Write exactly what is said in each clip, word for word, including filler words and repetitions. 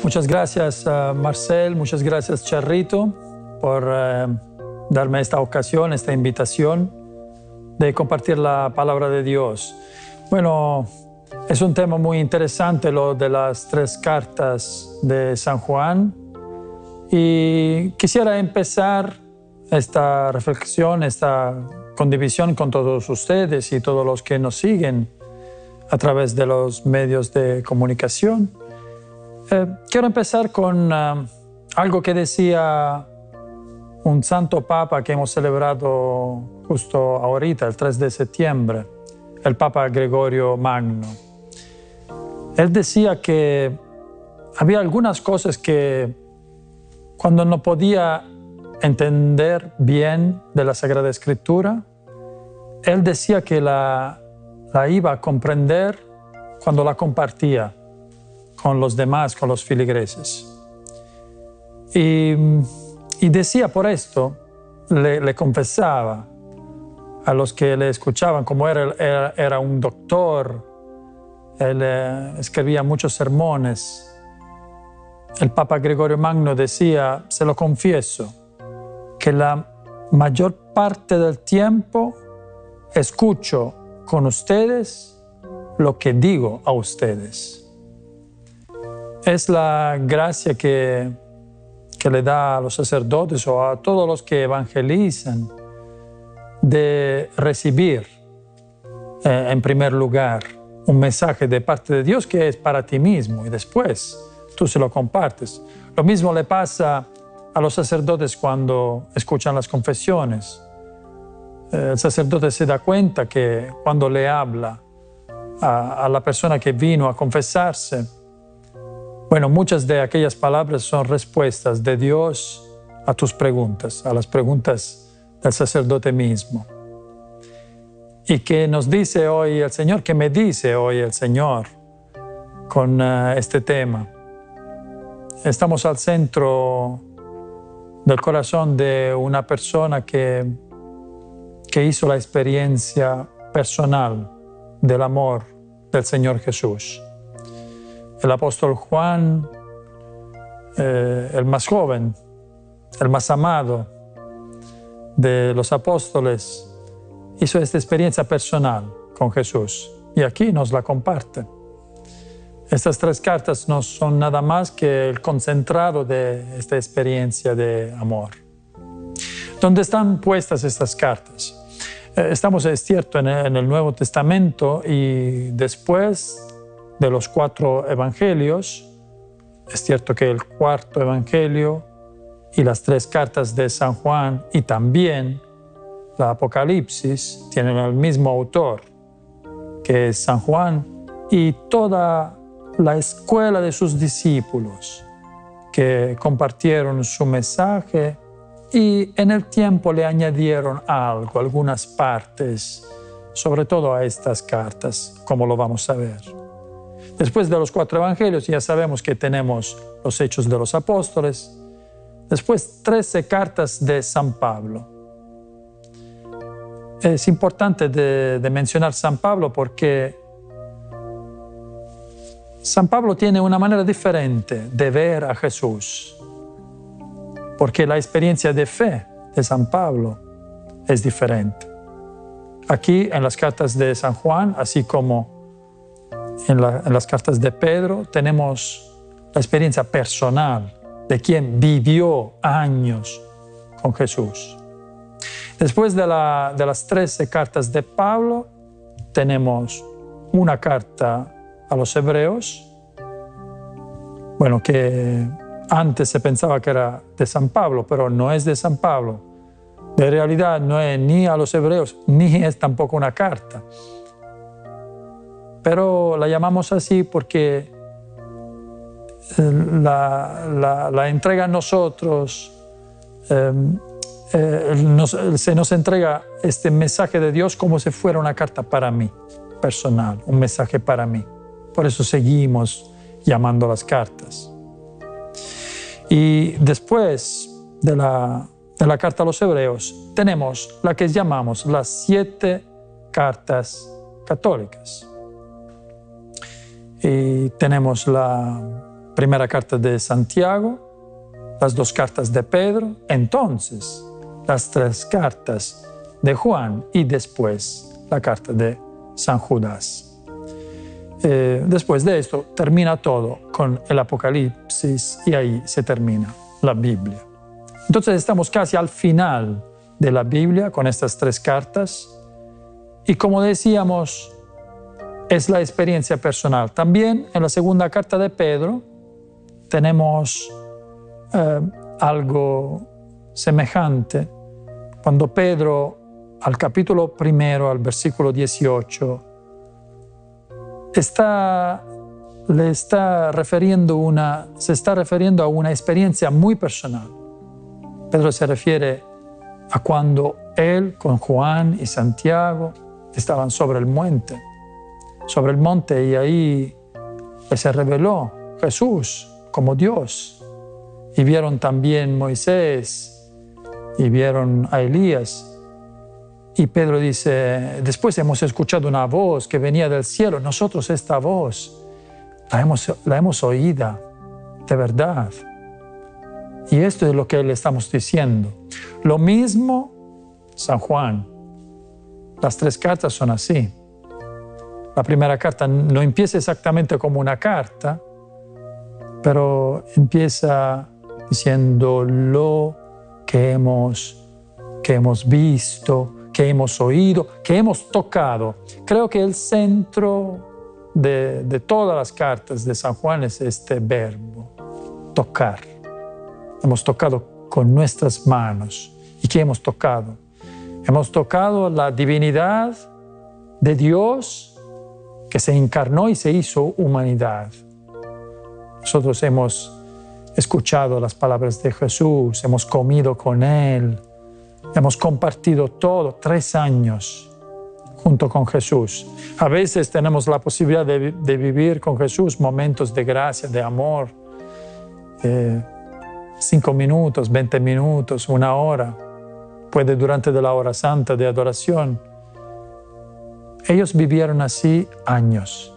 Muchas gracias, uh, Marcel, muchas gracias, Charrito, por uh, darme esta ocasión, esta invitación de compartir la palabra de Dios. Bueno, es un tema muy interesante lo de las tres cartas de San Juan y quisiera empezar esta reflexión, esta condivisión con todos ustedes y todos los que nos siguen a través de los medios de comunicación. Eh, quiero empezar con uh, algo que decía un santo papa que hemos celebrado justo ahorita, el tres de septiembre, el Papa Gregorio Magno. Él decía que había algunas cosas que cuando no podía entender bien de la Sagrada Escritura, él decía que la, la iba a comprender cuando la compartía con los demás, con los feligreses. Y, y decía por esto, le, le confesaba a los que le escuchaban, como era, era, era un doctor, él eh, escribía muchos sermones. El Papa Gregorio Magno decía, se lo confieso, que la mayor parte del tiempo escucho con ustedes lo que digo a ustedes. Es la gracia que, que le da a los sacerdotes o a todos los que evangelizan de recibir eh, en primer lugar un mensaje de parte de Dios que es para ti mismo y después tú se lo compartes. Lo mismo le pasa a los sacerdotes cuando escuchan las confesiones. El sacerdote se da cuenta que cuando le habla a, a la persona que vino a confesarse, bueno, muchas de aquellas palabras son respuestas de Dios a tus preguntas, a las preguntas del sacerdote mismo. ¿Y qué nos dice hoy el Señor? ¿Qué me dice hoy el Señor con uh, este tema? Estamos al centro del corazón de una persona que, que hizo la experiencia personal del amor del Señor Jesús. El apóstol Juan, eh, el más joven, el más amado de los apóstoles, hizo esta experiencia personal con Jesús y aquí nos la comparte. Estas tres cartas no son nada más que el concentrado de esta experiencia de amor. ¿Dónde están puestas estas cartas? Eh, estamos, es cierto, en el, en el Nuevo Testamento y después de los cuatro evangelios. Es cierto que el cuarto evangelio y las tres cartas de San Juan y también la Apocalipsis tienen el mismo autor, que es San Juan, y toda la escuela de sus discípulos que compartieron su mensaje y en el tiempo le añadieron algo, algunas partes, sobre todo a estas cartas, como lo vamos a ver. Después de los cuatro evangelios ya sabemos que tenemos los Hechos de los Apóstoles, después trece cartas de San Pablo. Es importante de, de mencionar San Pablo porque San Pablo tiene una manera diferente de ver a Jesús, porque la experiencia de fe de San Pablo es diferente. Aquí en las cartas de San Juan, así como En, la, en las cartas de Pedro, tenemos la experiencia personal de quien vivió años con Jesús. Después de, la, de las trece cartas de Pablo, tenemos una carta a los hebreos, bueno, que antes se pensaba que era de San Pablo, pero no es de San Pablo. De realidad no es ni a los hebreos, ni es tampoco una carta. Pero la llamamos así porque la, la, la entrega a nosotros, eh, eh, nos, se nos entrega este mensaje de Dios como si fuera una carta para mí, personal, un mensaje para mí. Por eso seguimos llamando las cartas. Y después de la, de la carta a los hebreos, tenemos la que llamamos las siete cartas católicas. Y tenemos la, primera carta de Santiago, las dos cartas de Pedro, entonces las tres cartas de Juan y después la carta de San Judas. Eh, después de esto termina todo con el Apocalipsis y ahí se termina la Biblia. Entonces estamos casi al final de la Biblia con estas tres cartas y como decíamos, es la experiencia personal. También en la segunda carta de Pedro tenemos eh, algo semejante. Cuando Pedro al capítulo primero, al versículo dieciocho, está, le está refiriendo una, se está refiriendo a una experiencia muy personal. Pedro se refiere a cuando él con Juan y Santiago estaban sobre el monte, sobre el monte y ahí se reveló Jesús como Dios. Y vieron también Moisés y vieron a Elías. Y Pedro dice, después hemos escuchado una voz que venía del cielo. Nosotros esta voz la hemos, la hemos oído de verdad. Y esto es lo que le estamos diciendo. Lo mismo San Juan. Las tres cartas son así. La primera carta no empieza exactamente como una carta, pero empieza diciendo lo que hemos, que hemos visto, que hemos oído, que hemos tocado. Creo que el centro de, de todas las cartas de San Juan es este verbo, tocar. Hemos tocado con nuestras manos. ¿Y qué hemos tocado? Hemos tocado la divinidad de Dios que se encarnó y se hizo humanidad. Nosotros hemos escuchado las palabras de Jesús, hemos comido con Él, hemos compartido todo, tres años junto con Jesús. A veces tenemos la posibilidad de, de vivir con Jesús momentos de gracia, de amor, eh, cinco minutos, veinte minutos, una hora, puede durante de la hora santa de adoración. Ellos vivieron así años.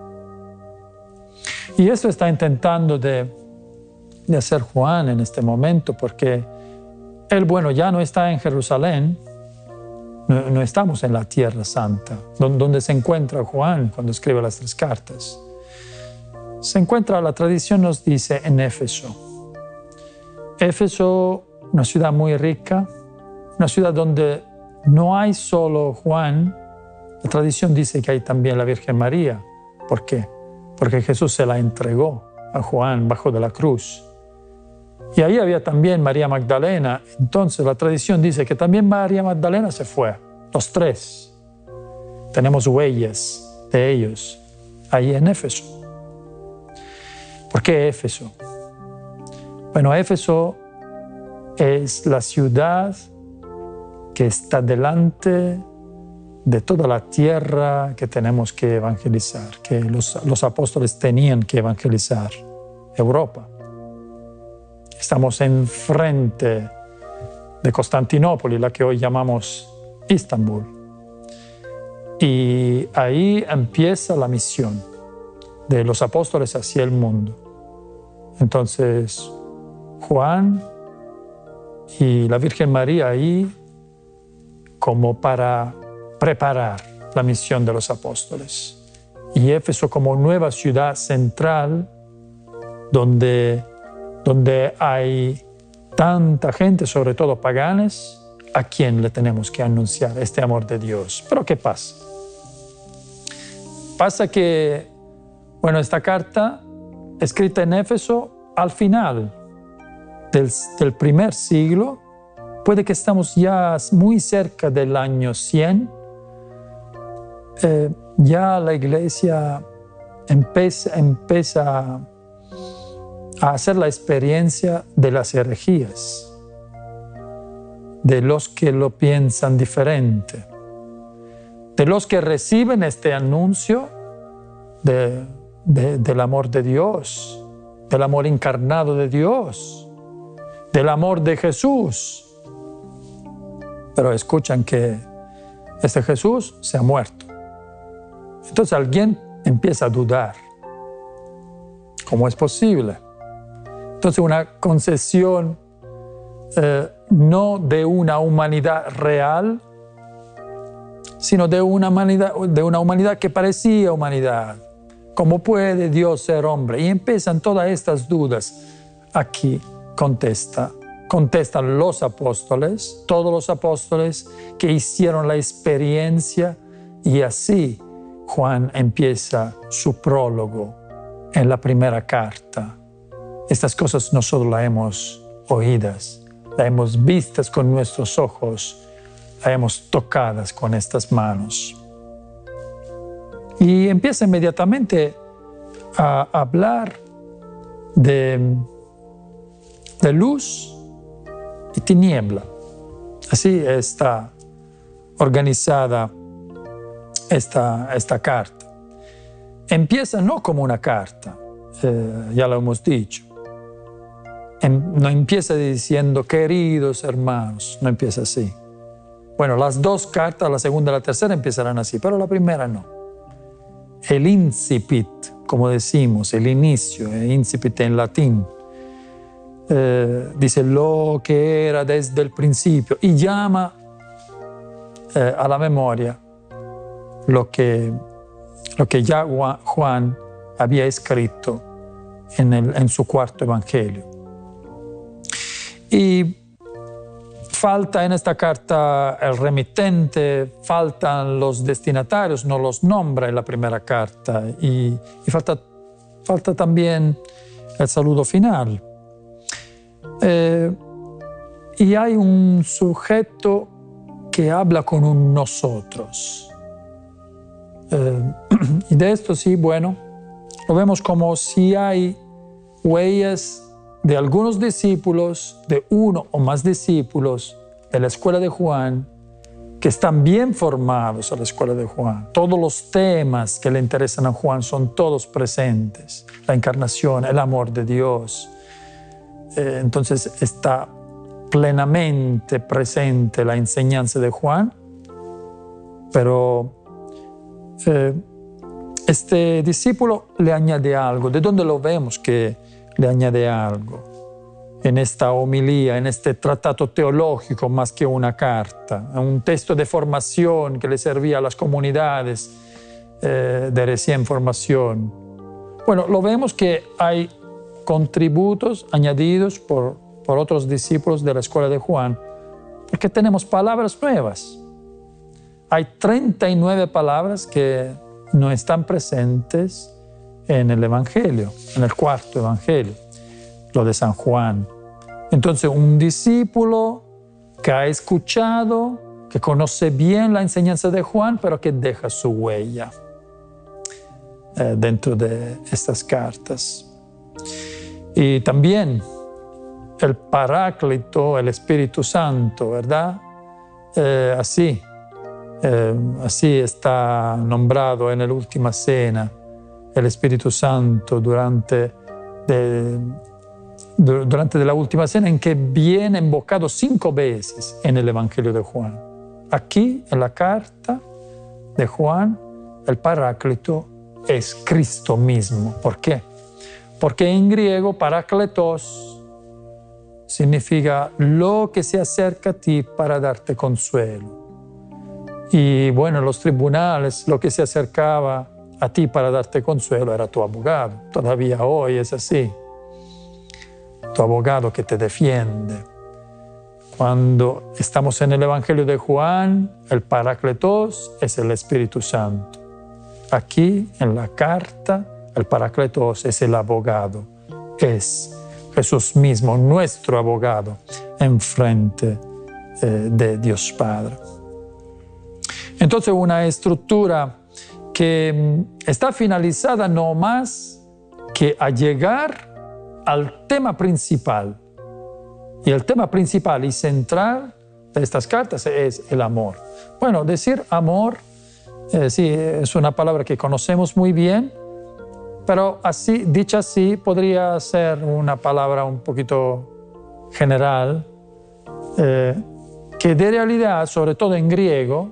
Y esto está intentando de, de hacer Juan en este momento, porque él, bueno, ya no está en Jerusalén, no, no estamos en la Tierra Santa, donde, donde se encuentra Juan cuando escribe las tres cartas. Se encuentra, la tradición nos dice, en Éfeso. Éfeso, una ciudad muy rica, una ciudad donde no hay solo Juan. La tradición dice que hay también la Virgen María. ¿Por qué? Porque Jesús se la entregó a Juan bajo de la cruz. Y ahí había también María Magdalena. Entonces la tradición dice que también María Magdalena se fue, los tres. Tenemos huellas de ellos ahí en Éfeso. ¿Por qué Éfeso? Bueno, Éfeso es la ciudad que está delante de toda la tierra que tenemos que evangelizar, que los, los apóstoles tenían que evangelizar, Europa. Estamos enfrente de Constantinopla, la que hoy llamamos Istambul. Y ahí empieza la misión de los apóstoles hacia el mundo. Entonces, Juan y la Virgen María ahí como para preparar la misión de los apóstoles. Y Éfeso como nueva ciudad central donde, donde hay tanta gente, sobre todo paganos, a quien le tenemos que anunciar este amor de Dios. Pero ¿qué pasa? Pasa que, bueno, esta carta escrita en Éfeso al final del, del primer siglo, puede que estamos ya muy cerca del año cien, eh, ya la iglesia empieza, empieza a hacer la experiencia de las herejías, de los que lo piensan diferente, de los que reciben este anuncio de, de, del amor de Dios, del amor encarnado de Dios, del amor de Jesús. Pero escuchan que este Jesús se ha muerto. Entonces alguien empieza a dudar. ¿Cómo es posible? Entonces una concesión eh, no de una humanidad real, sino de una humanidad, de una humanidad que parecía humanidad. ¿Cómo puede Dios ser hombre? Y empiezan todas estas dudas. Aquí contesta, contestan los apóstoles, todos los apóstoles que hicieron la experiencia, y así Juan empieza su prólogo en la primera carta. Estas cosas nosotros las hemos oídas, las hemos vistas con nuestros ojos, las hemos tocadas con estas manos. Y empieza inmediatamente a hablar de, de luz y tiniebla. Así está organizada esta, esta carta. Empieza no como una carta, eh, ya lo hemos dicho. Em, no empieza diciendo, queridos hermanos, no empieza así. Bueno, las dos cartas, la segunda y la tercera, empezarán así, pero la primera no. El incipit, como decimos, el inicio, el incipit en latín, eh, dice lo que era desde el principio y llama eh, a la memoria lo que, lo que ya Juan había escrito en, el, en su cuarto evangelio. Y falta en esta carta el remitente, faltan los destinatarios, no los nombra en la primera carta, y, y falta, falta también el saludo final. Eh, y hay un sujeto que habla con un nosotros. Eh, y de esto sí, bueno, lo vemos como si hay huellas de algunos discípulos, de uno o más discípulos de la escuela de Juan, que están bien formados a la escuela de Juan. Todos los temas que le interesan a Juan son todos presentes. La encarnación, el amor de Dios. Eh, entonces está plenamente presente la enseñanza de Juan, pero eh, este discípulo le añade algo. ¿De dónde lo vemos que le añade algo? En esta homilía, en este tratado teológico más que una carta, un texto de formación que le servía a las comunidades eh, de recién formación. Bueno, lo vemos que hay contributos añadidos por, por otros discípulos de la escuela de Juan, porque tenemos palabras nuevas. Hay treinta y nueve palabras que no están presentes en el Evangelio, en el cuarto Evangelio, lo de San Juan. Entonces, un discípulo que ha escuchado, que conoce bien la enseñanza de Juan, pero que deja su huella eh, dentro de estas cartas. Y también el Paráclito, el Espíritu Santo, ¿verdad? Eh, así, eh, así está nombrado en la Última Cena, el Espíritu Santo durante, de, durante de la Última Cena, en que viene invocado cinco veces en el Evangelio de Juan. Aquí, en la carta de Juan, el Paráclito es Cristo mismo. ¿Por qué? Porque en griego, parakletos significa lo que se acerca a ti para darte consuelo. Y bueno, en los tribunales, lo que se acercaba a ti para darte consuelo era tu abogado. Todavía hoy es así. Tu abogado que te defiende. Cuando estamos en el Evangelio de Juan, el Parácletos es el Espíritu Santo. Aquí, en la carta, el Parácletos es el abogado. Es Jesús mismo, nuestro abogado, en frente eh, de Dios Padre. Entonces, una estructura que está finalizada no más que a llegar al tema principal. Y el tema principal y central de estas cartas es el amor. Bueno, decir amor, eh, sí, es una palabra que conocemos muy bien, pero así, dicha así, podría ser una palabra un poquito general, eh, que de realidad, sobre todo en griego,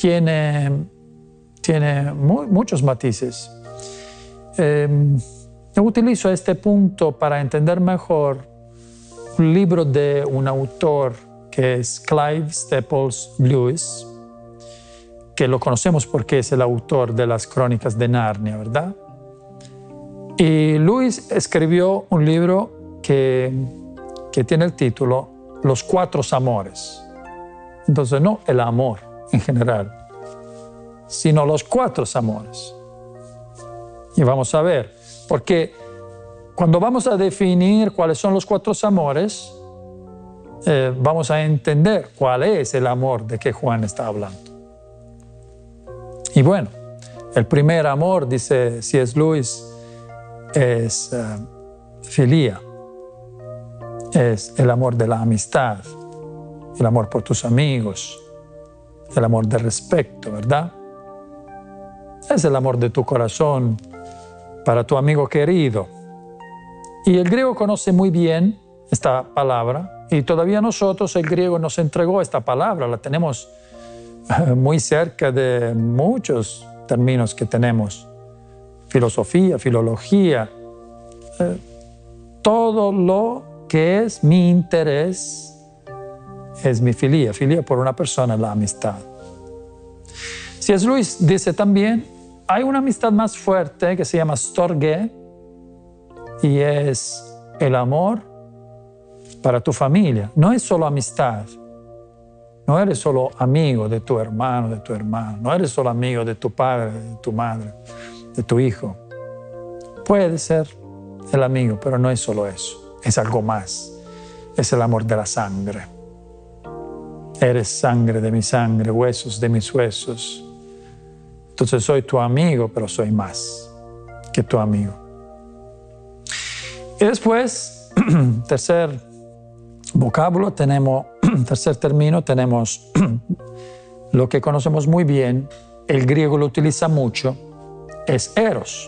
tiene, tiene muy, muchos matices. Eh, Utilizo este punto para entender mejor un libro de un autor que es Clive Staples Lewis, que lo conocemos porque es el autor de las Crónicas de Narnia, ¿verdad? Y Lewis escribió un libro que, que tiene el título Los Cuatro Amores. Entonces, no el amor en general, sino los cuatro amores. Y vamos a ver, porque cuando vamos a definir cuáles son los cuatro amores, eh, vamos a entender cuál es el amor de que Juan está hablando. Y bueno, el primer amor, dice C S Lewis, es uh, filia, es el amor de la amistad, el amor por tus amigos, el amor de respeto, ¿verdad? Es el amor de tu corazón para tu amigo querido. Y el griego conoce muy bien esta palabra y todavía nosotros, el griego nos entregó esta palabra, la tenemos muy cerca de muchos términos que tenemos. Filosofía, filología, eh, todo lo que es mi interés es mi filia, filia por una persona, la amistad. C S Lewis dice también, hay una amistad más fuerte que se llama storge y es el amor para tu familia. No es solo amistad, no eres solo amigo de tu hermano, de tu hermana, no eres solo amigo de tu padre, de tu madre, de tu hijo. Puede ser el amigo, pero no es solo eso, es algo más. Es el amor de la sangre. Eres sangre de mi sangre, huesos de mis huesos. Entonces soy tu amigo, pero soy más que tu amigo. Y después, tercer vocábulo, tenemos, tercer término, tenemos lo que conocemos muy bien, el griego lo utiliza mucho, es eros.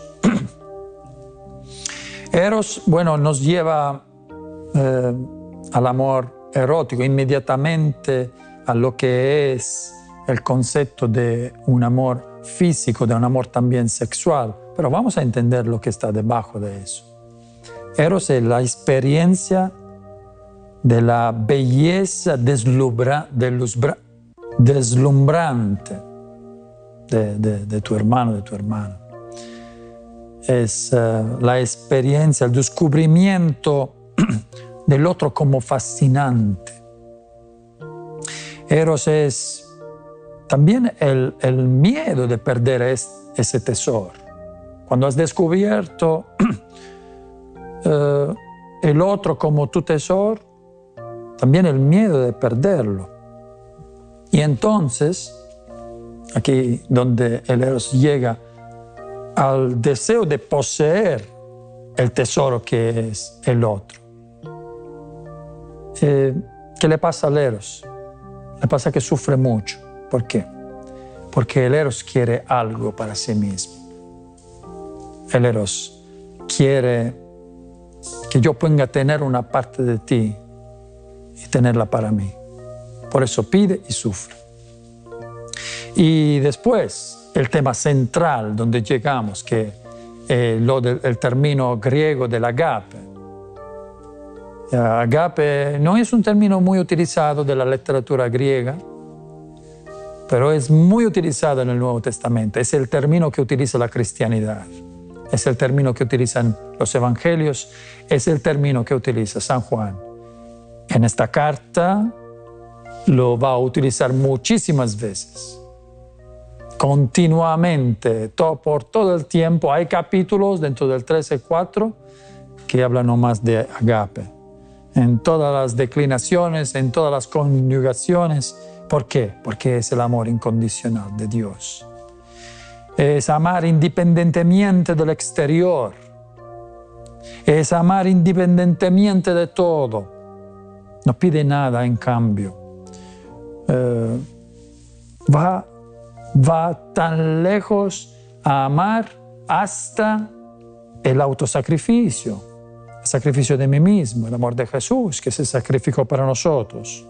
Eros, bueno, nos lleva eh, al amor erótico, inmediatamente a lo que es el concepto de un amor físico, de un amor también sexual, pero vamos a entender lo que está debajo de eso. Eros es la experiencia de la belleza deslumbra, deslumbrante de, de, de tu hermano, de tu hermana. Es uh, la experiencia, el descubrimiento del otro como fascinante. Eros es también el, el miedo de perder es, ese tesoro. Cuando has descubierto uh, el otro como tu tesoro, también el miedo de perderlo. Y entonces, aquí donde el eros llega al deseo de poseer el tesoro que es el otro. Eh, ¿Qué le pasa al eros? Le pasa que sufre mucho. ¿Por qué? Porque el eros quiere algo para sí mismo. El eros quiere que yo pueda tener una parte de ti y tenerla para mí. Por eso pide y sufre. Y después, el tema central donde llegamos, que es lo del, el término griego del agape. Agape no es un término muy utilizado de la literatura griega, pero es muy utilizado en el Nuevo Testamento. Es el término que utiliza la cristianidad. Es el término que utilizan los evangelios. Es el término que utiliza San Juan. En esta carta lo va a utilizar muchísimas veces. Continuamente, todo, por todo el tiempo. Hay capítulos dentro del trece cuatro que hablan nomás de agape. En todas las declinaciones, en todas las conjugaciones. ¿Por qué? Porque es el amor incondicional de Dios. Es amar independientemente del exterior. Es amar independientemente de todo. No pide nada en cambio. Eh, va, va tan lejos a amar hasta el autosacrificio, el sacrificio de mí mismo, el amor de Jesús que se sacrificó para nosotros.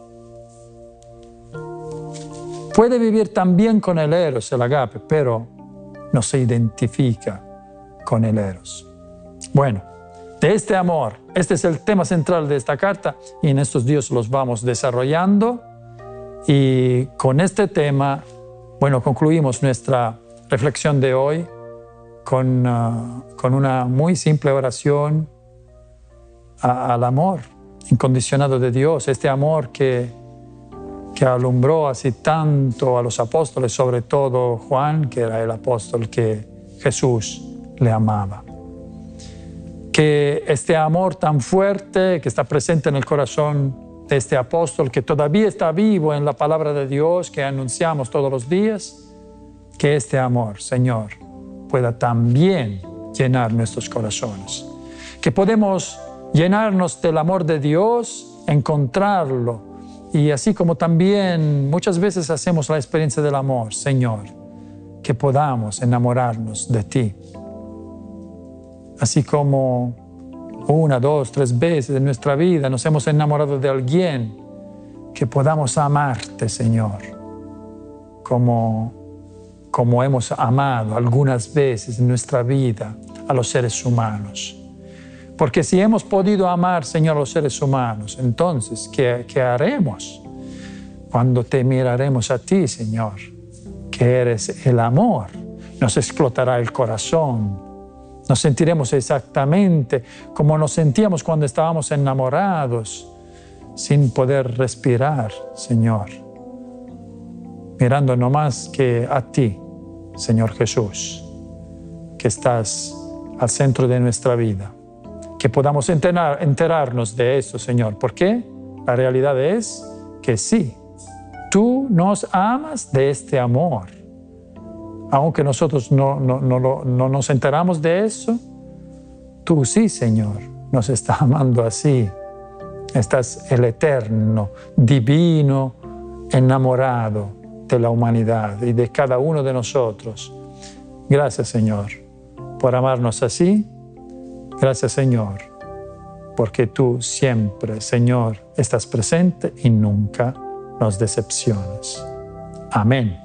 Puede vivir también con el eros, el agape, pero no se identifica con el eros. Bueno, de este amor, este es el tema central de esta carta y en estos días los vamos desarrollando. Y con este tema, bueno, concluimos nuestra reflexión de hoy con, uh, con una muy simple oración a, al amor incondicionado de Dios, este amor que, que alumbró así tanto a los apóstoles, sobre todo Juan, que era el apóstol que Jesús le amaba. Que este amor tan fuerte que está presente en el corazón de este apóstol, que todavía está vivo en la palabra de Dios que anunciamos todos los días, que este amor, Señor, pueda también llenar nuestros corazones. Que podemos llenarnos del amor de Dios, encontrarlo, y así como también muchas veces hacemos la experiencia del amor, Señor, que podamos enamorarnos de ti. Así como una, dos, tres veces en nuestra vida nos hemos enamorado de alguien, que podamos amarte, Señor, como, como hemos amado algunas veces en nuestra vida a los seres humanos. Porque si hemos podido amar, Señor, a los seres humanos, entonces, ¿qué, qué haremos cuando te miraremos a ti, Señor, que eres el amor? Nos explotará el corazón. Nos sentiremos exactamente como nos sentíamos cuando estábamos enamorados, sin poder respirar, Señor, mirando no más que a ti, Señor Jesús, que estás al centro de nuestra vida. Que podamos enterar, enterarnos de esto, Señor. ¿Por qué? La realidad es que sí, tú nos amas de este amor. Aunque nosotros no, no, no, no nos enteramos de eso, tú sí, Señor, nos estás amando así. Estás el eterno, divino, enamorado de la humanidad y de cada uno de nosotros. Gracias, Señor, por amarnos así. Gracias, Señor, porque tú siempre, Señor, estás presente y nunca nos decepcionas. Amén.